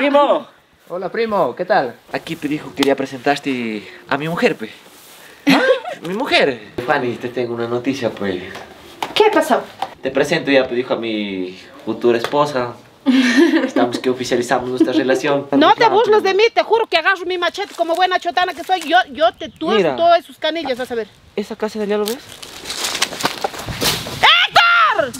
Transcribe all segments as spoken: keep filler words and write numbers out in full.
Primo. Hola, primo, ¿qué tal? Aquí te dijo que quería presentarte a mi mujer, pues. ¿Ah? Mi mujer. Fanny, te tengo una noticia, pues. ¿Qué pasó? Te presento ya, te dijo a mi futura esposa. Estamos que oficializamos nuestra relación. No te burles de mí, te juro que agarro mi machete como buena chotana que soy. Yo, yo te tuerzo Mira. todas esos canillas, vas a ver. ¿Esa casa de allá lo ves? ¡Héctor!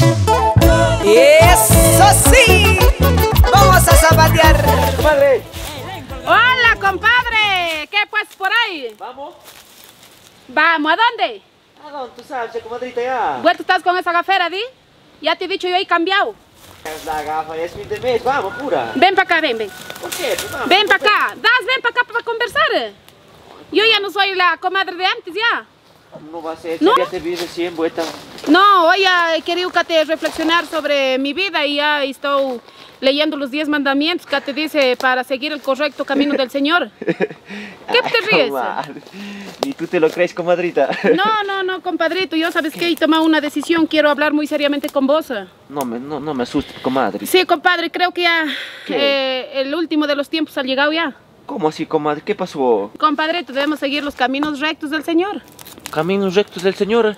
¡Eso sí! ¡Vamos a zapatear! ¡Madre! Hola, compadre. ¿Qué pues por ahí? ¿Vamos? Vamos, ¿a dónde? Ah, no, tú sabes, comadrita, ya. Vuelto estás con esa gafera, ¿di? Ya te he dicho yo he cambiado. Es la gafa, es fin de mes, vamos, pura. Ven para acá, ven, ven. ¿Por qué? Pues vamos. Ven para acá. Das, ven para acá para conversar. Yo ya no soy la comadre de antes, ya. No va a ser, ¿No? ya te vi recién, vuelta. No, hoy ya he querido que te reflexionar sobre mi vida y ya estoy leyendo los diez mandamientos que te dice para seguir el correcto camino del Señor. ¿Qué te ríes? Comadre. ¿Y tú te lo crees, comadrita? No, no, no, compadrito, yo sabes que he tomado una decisión, quiero hablar muy seriamente con vos. No me, no, no me asustes, comadre. Sí, compadre, creo que ya ¿Qué? eh, el último de los tiempos ha llegado ya. ¿Cómo así, comadre? ¿Qué pasó? Compadrito, debemos seguir los caminos rectos del Señor. Caminos rectos del Señor.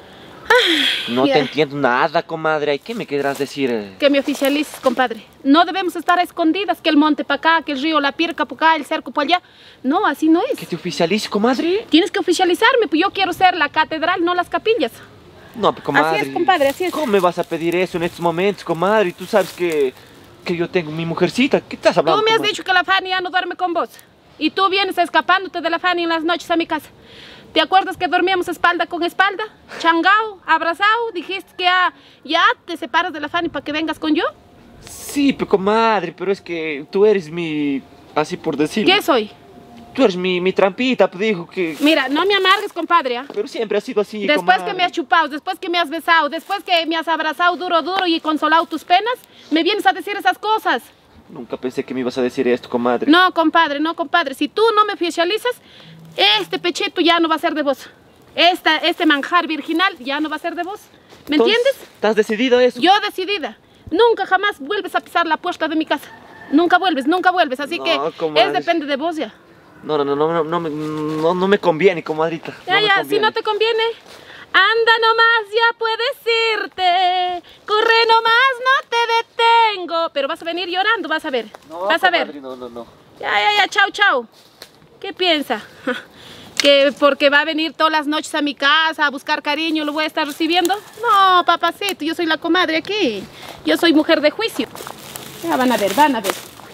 No ya. te entiendo nada, comadre. ¿Qué me querrás decir? Que me oficialices, compadre. No debemos estar a escondidas, que el monte para acá, que el río, la pirca para acá, el cerco para allá. No, así no es. ¿Que te oficialice, comadre? Tienes que oficializarme, pues yo quiero ser la catedral, no las capillas. No, pues, comadre. Así es, compadre, así es. ¿Cómo me vas a pedir eso en estos momentos, comadre? Tú sabes que, que yo tengo mi mujercita. ¿Qué estás hablando, Tú me has comadre? dicho que la Fanny ya no duerme con vos. Y tú vienes escapándote de la Fanny en las noches a mi casa. ¿Te acuerdas que dormíamos espalda con espalda? Changao, abrazado. Dijiste que ya, ya te separas de la Fanny para que vengas con yo. Sí, pero comadre, pero es que tú eres mi... Así por decirlo. ¿Qué soy? Tú eres mi, mi trampita, pues dijo que... Mira, no me amargues, compadre. ¿ah? Pero siempre ha sido así, Después comadre. que me has chupado, después que me has besado, después que me has abrazado duro, duro y consolado tus penas, me vienes a decir esas cosas. Nunca pensé que me ibas a decir esto, comadre. No, compadre, no, compadre. Si tú no me oficializas, este pechito ya no va a ser de vos. Esta, este manjar virginal ya no va a ser de vos. ¿Me Entonces, entiendes? ¿estás decidido a eso? Yo decidida. Nunca jamás vuelves a pisar la puerta de mi casa. Nunca vuelves, nunca vuelves. Así No, que comadre. es depende de vos ya. No, no, no, no, no, no, me- no, no me conviene, comadrita. Ya, no me ya, si conviene. no te conviene, anda nomás, ya puedes irte. Corre nomás, no te detengo. Pero vas a venir llorando, vas a ver. No, vas a ver. comadre, no, no, no. Ya, ya, ya, chao, chao. ¿Qué piensa? ¿Que porque va a venir todas las noches a mi casa a buscar cariño lo voy a estar recibiendo? No, papacito, yo soy la comadre aquí. Yo soy mujer de juicio. Ya van a ver, van a ver.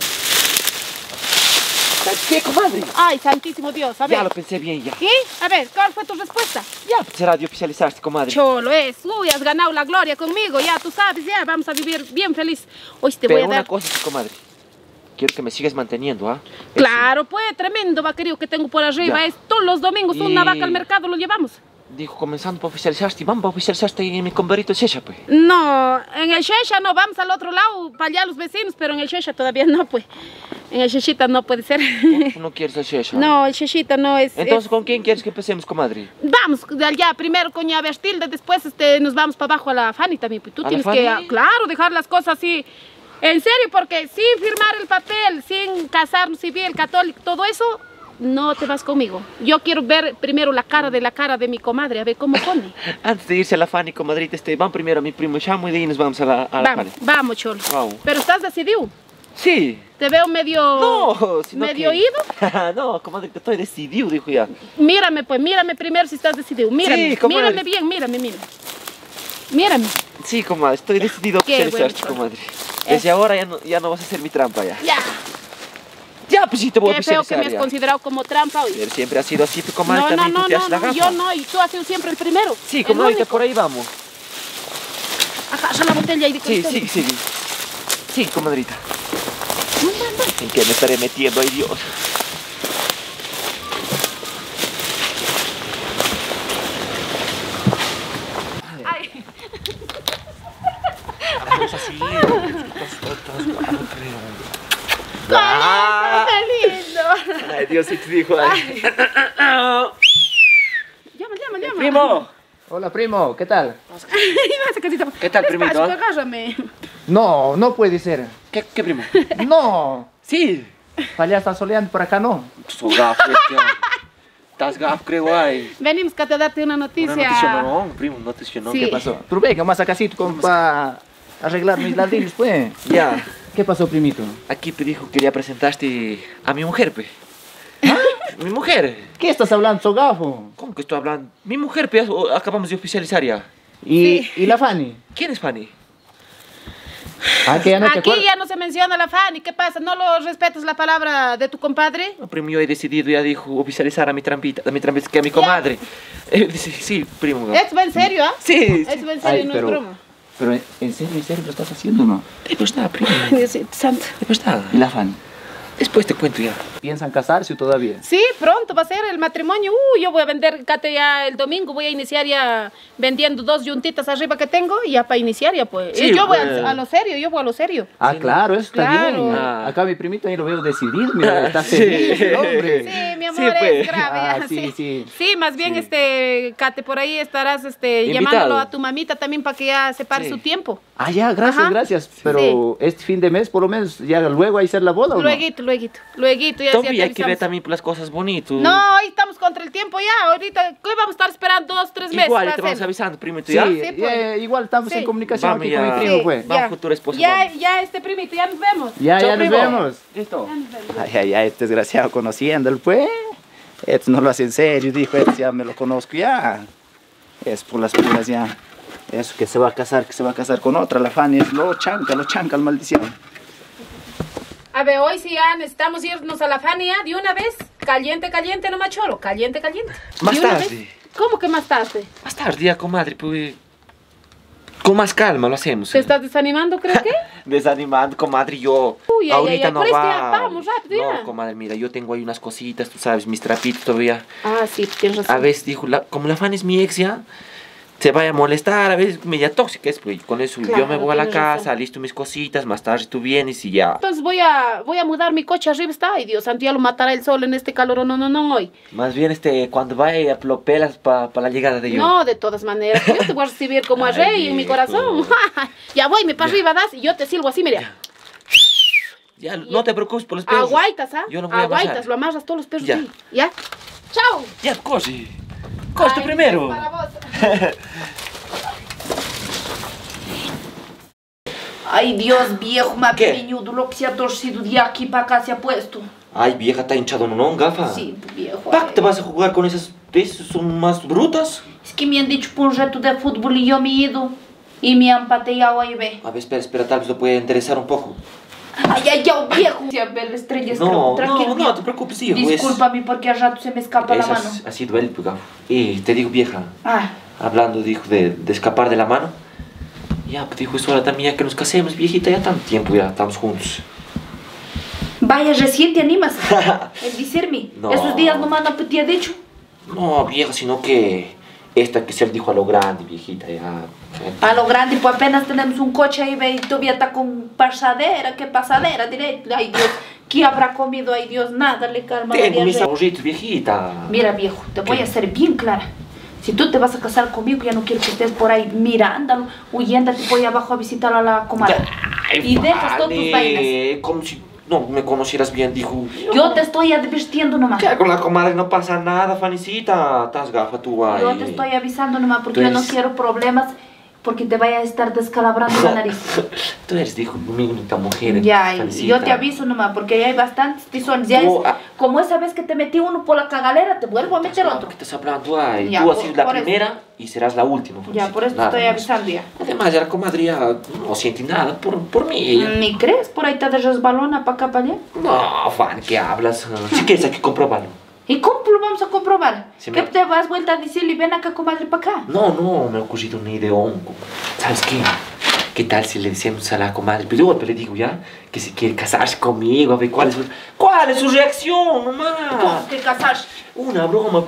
¿Qué, comadre? Ay, santísimo Dios, a ver. Ya lo pensé bien, ya. ¿Qué? A ver, ¿cuál fue tu respuesta? Ya será de oficializarse, comadre. Cholo es. Uy, has ganado la gloria conmigo, ya tú sabes, ya vamos a vivir bien feliz. Hoy te Pero voy a una dar... cosa, sí, comadre. Quiero que me sigas manteniendo, ¿ah? Claro, pues, tremendo vaquerío que tengo por arriba. Ya. Es todos los domingos Y- una vaca al mercado lo llevamos. Eso. Dijo, comenzando para oficializarse, vamos a oficializarse en mi compadrito Checha, pues. No, en el Shesha no, vamos al otro lado, para allá los vecinos, pero en el Shesha todavía no, pues. En el Sheshita no puede ser. Tú no quieres el Checha. No, el Sheshita no es... Entonces, es- ¿con quién quieres que empecemos, comadre? Vamos, de allá, primero con Ña Bertilde, después este, nos vamos para abajo a la Fanny también. Pues tú ¿A la tienes Fanny? que, ah, claro, dejar las cosas así. En serio, porque sin firmar el papel, sin casarnos civil, católico, todo eso, no te vas conmigo. Yo quiero ver primero la cara de la cara de mi comadre, a ver cómo pone. Antes de irse a la Fanny, comadrita, este, van primero a mi primo Chamo y de ahí nos vamos a la, a la Vamos, Fanny. vamos, cholo. Vamos. Pero estás decidido. Sí. Te veo medio... No, sino medio que... ido. No, comadrita, estoy decidido, dijo ya. Mírame, pues, mírame primero si estás decidido. Mírame, Sí, comadre. mírame bien, mírame, mírame. Mírame. Sí, comadre, estoy decidido a Qué oficializarte, bueno, comadre. Desde ahora ya no, ya no vas a hacer mi trampa ya. Ya. Ya, pues sí te voy a Qué feo que oficializar me has ya. considerado como trampa hoy. Pero siempre ha sido así, tu comadre No, no, también, no, tú te no, haces la no, gafa. yo no, y tú has sido siempre el primero. Sí, el comadrita, único. por ahí vamos. Ajá, ya la botella y de Sí, sí, sí. Sí, comadrita. ¿En qué me estaré metiendo? Ay, Dios. Ay, Vamos así. ¡Ah! ¡Qué lindo! Ay, Dios, sí te dijo. Ay. Llama, llama, llama. Primo. Hola, primo, ¿qué tal? ¿Qué tal, primito, Despacio, ah? agárrame. No, no puede ser. ¿Qué, qué primo? No, Sí. Allá está soleando, por acá no. Sou gafo este homem. Estás gafo, creo, ay. Venimos que te darte una noticia. Una noticia no, primo, noticia no. Sí. ¿Qué pasó? Pero venga, más acá como para arreglar mis ladrillos, pues. Ya. ¿Qué pasó, primito? Aquí te dijo que quería presentarte a mi mujer, pe. Mi mujer. ¿Qué estás hablando, Sogafo? ¿Cómo que estoy hablando? Mi mujer, pe, acabamos de oficializar ya. ¿Y, Sí. ¿y la Fanny? ¿Quién es Fanny? Ah, que ya no te Aquí acuerdas. ya no se menciona la Fanny. ¿Qué pasa? ¿No lo respetas la palabra de tu compadre? No, primo, yo he decidido, ya dijo, oficializar a mi trampita, a mi trampita, que a mi comadre. Eh, dice, sí, primo. ¿Esto va en serio, ah? Sí, sí. Esto va en serio, Ay, no pero- es broma. Pero en serio, en serio lo estás haciendo, ¿no? Después está, primo. Diosito santo. Después está. ¿Y la Fanny? Después te cuento ya. ¿Piensan casarse o todavía? Sí, pronto va a ser el matrimonio. Uh, yo voy a vender, Cate, ya el domingo. Voy a iniciar ya vendiendo dos yuntitas arriba que tengo y ya para iniciar ya pues. Sí, Y yo voy pues. a, a lo serio, yo voy a lo serio. Ah, claro, eso está Claro. bien. Ah. Acá mi primito ahí lo veo decidido, mira, está Sí. feliz, el hombre. Sí, mi amor, Sí, pues. es grave. Ah, ya, sí, sí. Sí, más bien, Sí. este, Cate, por ahí estarás este, Invitado. llamándolo a tu mamita también para que ya separe Sí. su tiempo. Ah, ya, gracias, Ajá. gracias. Pero este fin de mes, por lo menos, ya luego hay que hacer la boda, ¿o no? Lueguito, lueguito, lueguito, ya, ya te Todavía hay que ver avisamos. también por las cosas bonitas. No, hoy estamos contra el tiempo ya. Ahorita, ¿qué vamos a estar esperando? Dos, tres meses. Igual, para te vamos hacer? avisando, primo, ¿tú Sí, ya? Sí, ya, pues. igual estamos Sí. en comunicación Vamos aquí ya. con mi Sí. primo, pues. Vamos, futura esposa, Ya, vamos. ya, este primito, ya nos vemos. Ya, Chao, ya nos primo. vemos. Listo. Ya nos vemos. Ay, ay, ay, este desgraciado conociéndolo, pues. Esto no lo hace en serio, dijo, este ya me lo conozco ya. Es por las puras ya. Eso que se va a casar, que se va a casar con otra, la Fanny es lo chanca, lo chanca, el maldición. A ver, hoy sí ya necesitamos irnos a la Fania de una vez. Caliente, caliente, no macholo. Caliente, caliente. Más ¿De una tarde. vez? ¿Cómo que más tarde? Más tarde, ya, comadre, pues. Con más calma lo hacemos. ¿Te estás desanimando, creo que? Desanimando, comadre, yo. Uy, ay, ahorita ay, ay, no pero es que va. ya, vamos, rápido, ya. No, comadre, mira, yo tengo ahí unas cositas, tú sabes, mis trapitos todavía. Ah, sí, tienes razón. A veces dijo, la, como la fan es mi ex ya, se vaya a molestar, a veces media tóxica es, pues, con eso yo Claro, me voy a la tienes casa, razón. listo mis cositas, más tarde tú vienes y ya. Entonces voy a, voy a mudar mi coche arriba, está. Ay, Dios santo, ya lo matará el sol en este calor. No, no, no, hoy. Más bien, este, cuando vaya, lo pelas para la llegada de yo. No, de todas maneras. Yo te voy a recibir como a Ay, rey en mi viejo. corazón. Ya voy, me para Ya. arriba das y yo te silbo así, mira. Ya, no te preocupes por los perros. Aguaitas, ¿ah? Yo lo voy a Aguaitas, amasar. lo amarras todos los perros Ya. ahí. ¿Ya? ¡Chao! Ya, coge. Coge Ay, primero. para vos. Ay, Dios, viejo, más ¿Qué? pequeñudo, lo que se ha torcido de aquí para acá se ha puesto. Ay, vieja, está hinchado, ¿no, no, gafa? Sí, viejo. ¿Para ay. qué te vas a jugar con esas? ¿Esas son más brutas? Es que me han dicho por un reto de fútbol y yo me he ido. Y me han pateado ahí, ve. A ver, espera, espera, tal vez lo puede interesar un poco. Ay, ay, ya, viejo. Sí, a ver, la estrella es No, tranquilo. no, no te preocupes, hijo. es- Discúlpame porque al rato se me escapa la es mano. así, así duele, pues, gafa. Y te digo, vieja, Ah, hablando, dijo, de, de escapar de la mano. Ya, pues dijo, es hora también ya que nos casemos, viejita, ya tanto tiempo ya estamos juntos. vaya, recién te animas. El decirme. No. Esos días nomás no te he dicho. No, vieja, sino que esta que se le dijo a lo grande, viejita, ya. A lo grande, pues apenas tenemos un coche ahí, ve, y todavía está con pasadera, qué pasadera, diré. Ay, Dios, ¿qué habrá comido? Ay, Dios, nada, le calma la Tengo mis diarrea. ahorritos, viejita. Mira, viejo, te voy ¿Qué? a ser bien clara. Si tú te vas a casar conmigo, ya no quiero que estés por ahí mirándolo, huyendo, te voy abajo a visitar a la comadre. Ay, Y dejas todas tus vale, vainas. como si no me conocieras bien, dijo. Yo te estoy advirtiendo nomás. ¿Qué? Con la comadre no pasa nada, Fanicita. Estás gafa tú, ay. Yo te estoy avisando nomás porque Tú yo no eres- quiero problemas porque te vaya a estar descalabrando la nariz. Tú eres, dijo, mi única mujer. Ya, y Fanicita. yo te aviso nomás porque ahí hay bastantes tizones. Ya Tú, es, ah. como esa vez que te metí uno por la cagalera, te vuelvo a meter otro. ¿Qué estás hablando? Ay, Ya, tú has por- sido la por eso. primera y serás la última. Ya, Fanicita, por eso te nada estoy más. avisando ya. Además, ya la comadre ya no siente nada por, por mí. Ella. ¿Ni crees? Por ahí está de resbalona para acá, para allá. No, Fan, ¿qué hablas? Si quieres, hay que comprobarlo. ¿Y cómo lo vamos a comprobar? Sí, ¿Qué me- te vas vuelta a decirle, ven acá, comadre, para acá? No, no, me ha ocurrido una ideón. ¿Sabes qué? ¿Qué tal si le decimos a la comadre? Pero yo te le digo ya que si quiere casarse conmigo, a ver cuál es su, cuál es su reacción, nomás. ¿Cómo que casar? Una broma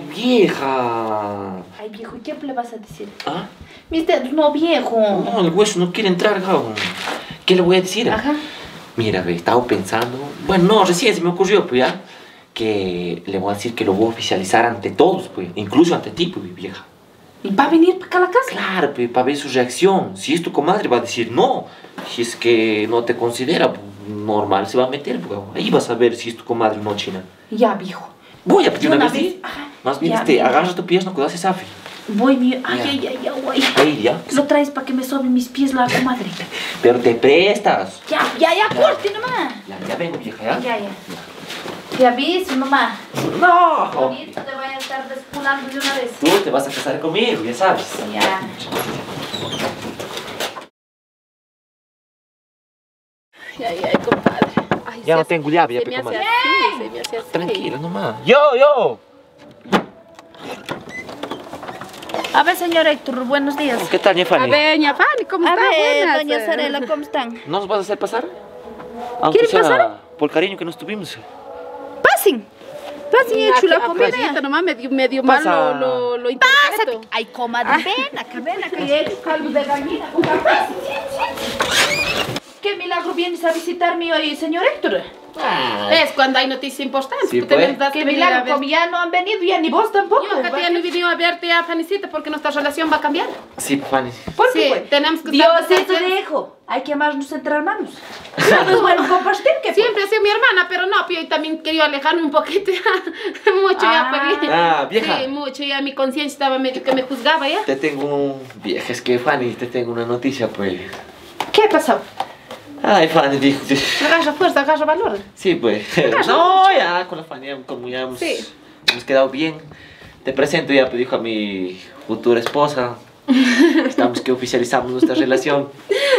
vieja. Ay, viejo, ¿y qué le vas a decir? ¿Ah? Mis dedos, no, viejo. No, el hueso no quiere entrar, gabo. ¿Qué le voy a decir? Ajá. Mira, ve, estaba pensando. Bueno, no, recién se me ocurrió, pues ya. Que le voy a decir que lo voy a oficializar ante todos, pues. Incluso ante ti, pues, vieja. ¿Y va a venir para acá a la casa? Claro, pues, para ver su reacción. Si es tu comadre, va a decir no. Si es que no te considera, pues, normal se va a meter, pues. Ahí vas a ver si es tu comadre o no, China. Ya, viejo. Voy a pedir De una una vez, vez, ¿sí? ajá. Más bien, Ya, este, mira. agarra tu pierna, cuidado, se sabe. Voy, mi... Ay, Ya. ay, ay, ay, güey. Ahí, ya. Lo traes para que me soben mis pies la comadre. Pero te prestas. Ya, ya, ya, corte nomás. Ya, ya vengo, vieja, ¿ya? Ya, ya. Te aviso, mamá. No. Ahorita te voy a estar despulando de una vez. Tú te vas a casar conmigo, ya sabes. Ya. Ay, ay, compadre. Ay, Ya se no hace- tengo llave, ya, se pe, me hace comadre. así, se me hace así. Tranquila nomás. Yo, yo. A ver, señor Héctor, buenos días. ¿Qué tal, ña A Fanny? ver, ña Fanny, ¿cómo A está? ver, Buenas. doña Sarela, ¿cómo están? ¿No nos vas a hacer pasar? Aunque ¿Quieren sea pasar? por cariño que nos tuvimos. Pasen. Pasen, he hecho la comida. Comida. Nomás me dio, me dio mal Pasa. lo, lo, lo interpreto. Ay, comadre, ven acá, ven acá. He hecho caldo de gallina con café. Qué milagro vienes a visitarme hoy, señor Héctor. Es cuando hay noticias importantes. Sí, que pues. tenemos Qué que venir a milagro, ver. como ya no han venido, ya ni vos tampoco. Yo que ya no he venido a verte a Fanicita porque nuestra relación va a cambiar. Sí, Fanny. ¿Por Sí, qué, pues? tenemos que Dios estar- te dejo. Hay que amarnos entre hermanos. No es bueno compartir, que Siempre ha sido mi hermana, pero no, yo también quería alejarme un poquito. Mucho ya Ah. pedí. Ah, vieja. Sí, mucho, ya mi conciencia estaba medio que me juzgaba ya. Te tengo un... Vieja, es que Fanny, te tengo una noticia, pues. ¿Qué pasó? Ay, Fanny, dijo... Agarra fuerza, agarra valor. Sí, pues. No, ya, con la Fanny, como ya hemos, Sí. hemos quedado bien. Te presento ya, pues, dijo a mi futura esposa. Estamos que oficializamos nuestra relación.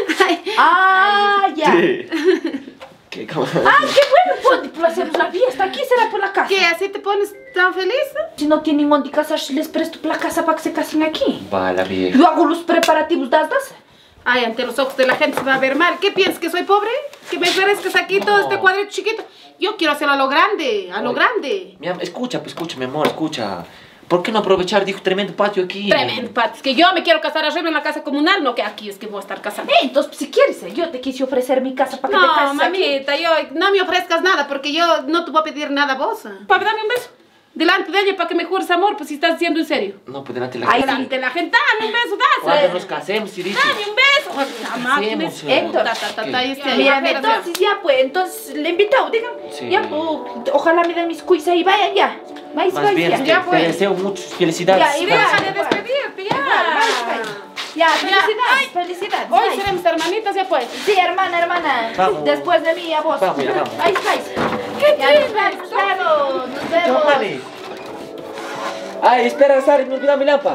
Ah, ya. Sí. ¿Qué, cómo? Ah, qué bueno, pues, pues hacemos la fiesta. Aquí será por la casa. ¿Qué? ¿Así te pones tan feliz? Si no tienen dónde casarse, les presto la casa para que se casen aquí. Va, la vieja. Yo hago los preparativos das das. Ay, ante los ojos de la gente se va a ver mal. ¿Qué piensas? ¿Que soy pobre? ¿Que me ofrezcas aquí todo No. este cuadrito chiquito? Yo quiero hacerlo a lo grande, a lo Oye. grande. Mi am- escucha, pues, escucha, mi amor, escucha. ¿Por qué no aprovechar, dijo, tremendo patio aquí? Tremendo, Pat. Es que yo me quiero casar arriba en la casa comunal, no que aquí es que voy a estar casando. Eh, entonces, si quieres, eh, yo te quise ofrecer mi casa para que te No, cases aquí. mamita, yo no me ofrezcas nada porque yo no te voy a pedir nada a vos. Papi, dame un beso. Delante de ella para que me jures amor, pues si estás diciendo en serio. No, pues delante de la Ay, gente. Delante de la gente, dame un beso, das. Cuando nos casemos, Sirisi. Dame un beso. La máquina es- Hacemos, eh. Héctor. Ta, ta, ta, ta, ¿Qué? este, Mira, ya, espera, entonces ya pues, entonces le he invitado, digan. Sí. Ya pues, ojalá me den mis cuisas y vayan ya. Vais, Más vais, bien, ya. te, Ya, te pues. deseo muchas felicidades. Ya, y espera. vea, Deja de despedirte, ya. Vais, vais. Ya, felicidades, felicidades. Hoy vais. seremos hermanitas, ya pues. Sí, hermana, hermana. Vamos. Después de mí, a vos. Vamos, ya, vamos. Vais, vais. ¿Qué Ya, tienes? nos vemos, nos Chao, vemos. Fanny. Ay, espera, Sari, me olvidó mi lampa.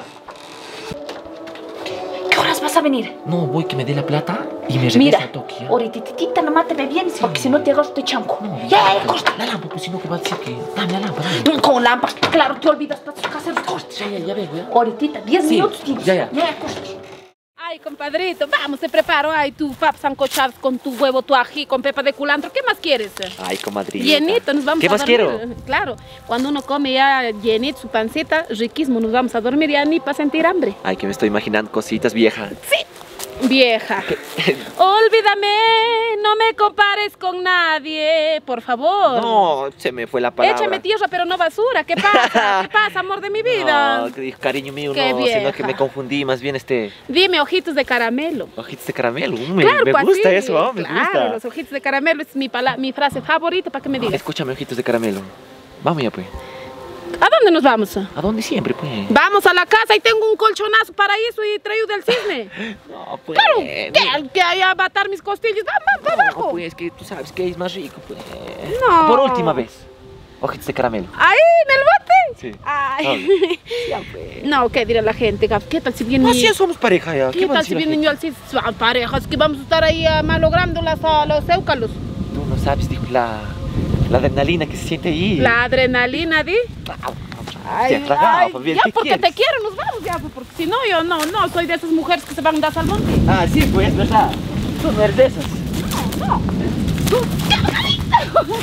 ¿Qué horas vas a venir? No, voy que me dé la plata y me regreso Mira, a Tokio. ahorititita nomás te me vienes, porque si no te agarro te chanco. No, Ya, la- costa. La lámpara, pues si no, que va a decir que... Dame la lámpara, dame. Con lámparas, claro, te olvidas para tus casas. Ya, ya, ya vengo, ya. Ahoritita, diez Sí, minutos tienes. ya, ya. Ya, costa. Ay, compadrito, vamos, te preparo. Ay, tu pap sancochados con tu huevo, tu ají, con pepa de culantro. ¿Qué más quieres? Ay, comadrita. Llenito, nos vamos ¿Qué a más dormir. quiero? Claro, cuando uno come ya llenito su pancita, riquísimo, nos vamos a dormir ya ni para sentir hambre. Ay, que me estoy imaginando cositas, vieja. Vieja, olvídame, no me compares con nadie, por favor. No, se me fue la palabra. Échame tierra, pero no basura. ¿Qué pasa? ¿Qué pasa, amor de mi vida? No, que dijo, cariño mío, Qué no, sino vieja. que me confundí, más bien este... Dime, ojitos de caramelo. Ojitos de caramelo. Mm, me, Claro, me pues gusta sí, eso, ¿no? Me claro, gusta. los ojitos de caramelo es mi, pala- mi frase favorita para que me digas. Escúchame, ojitos de caramelo. Vamos ya, pues. ¿A dónde nos vamos? ¿A dónde siempre, pues? Vamos a la casa y tengo un colchonazo para eso y traído del cisne. No, pues. Claro, que, que haya a matar mis costillas. Vamos, para No, abajo. pues, que tú sabes que es más rico, pues. No. Por última vez. Ojitos de caramelo. Ahí, en el bote. Sí. Ay. Ya, pues. No, ¿qué dirá la gente? ¿Qué tal si viene? Así ya somos pareja ya. ¿Qué, ¿Qué, va a tal si decir la vienen yo gente? al cisne? Ah, parejas, que vamos a estar ahí ah, malogrando las, ah, los éucalos. Tú no sabes, dijo, la, la adrenalina que se siente ahí. La adrenalina, ¿di? Ay, ay, pues bien, ya ¿qué porque quieres? te quiero nos vamos ya, pues, porque si no yo no, no soy de esas mujeres que se van a dar al monte. Ah, sí, pues, ¿verdad? Tú no eres de esas. No, tú, ¡qué bonita!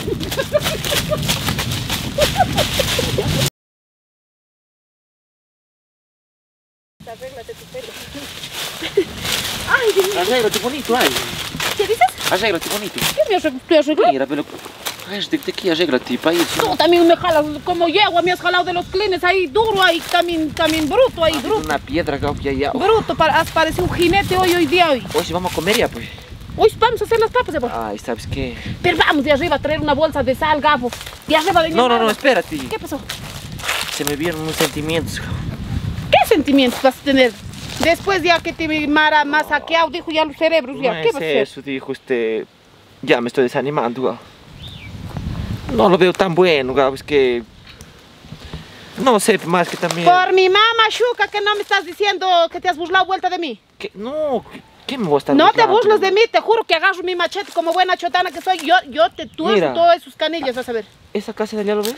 Arréglate tu pelo. Ay, Dios mío, Arréglate bonito, ay. ¿qué dices? Arréglate bonito. ¿Qué me arreglo? ¿Te arreglo? Mira, pero... Arréglate aquí, arréglate, para ir. Tú también me jalas como yegua, me has jalado de los clines ahí duro, ahí también, también bruto, ahí bruto. Una piedra, que ya, ya. Bruto, para, has parecido un jinete hoy, hoy día, hoy. Hoy sí vamos a comer ya, pues. Uy, vamos a hacer las papas, Evo. Ay, ¿sabes qué? Pero vamos de arriba a traer una bolsa de sal, Gabo. De arriba de mi No, no, hermana. no, espérate. ¿Qué pasó? Se me vieron unos sentimientos. ¿Qué sentimientos vas a tener? Después ya que te Mara más saqueado, dijo ya los cerebros, ya. No ¿Qué es vas a hacer? eso, dijo usted. Ya me estoy desanimando, Gabo. No lo veo tan bueno, Gabo, es que... No sé, más que también... Por mi mamá, Shuka, que no me estás diciendo que te has burlado vuelta de mí. ¿Qué? No, ¿qué me voy a estar No te burlando? burles de mí, te juro que agarro mi machete como buena chotana que soy. Yo, yo te tuerzo Mira. todas sus canillas, vas a ver. ¿Esa casa de allá lo ves?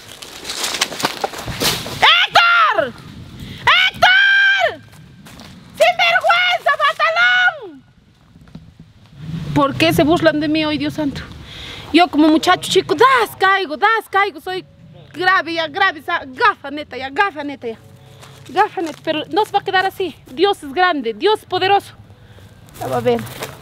¡Héctor! ¡Héctor! ¡Sinvergüenza, batalón! ¿Por qué se burlan de mí hoy, Dios santo? Yo como muchacho chico, das, caigo, das, caigo, soy grave, ya grave, sa- gafa neta, ya gafa neta, ya. Gafa neta, pero no se va a quedar así. Dios es grande, Dios es poderoso. Ya va a ver.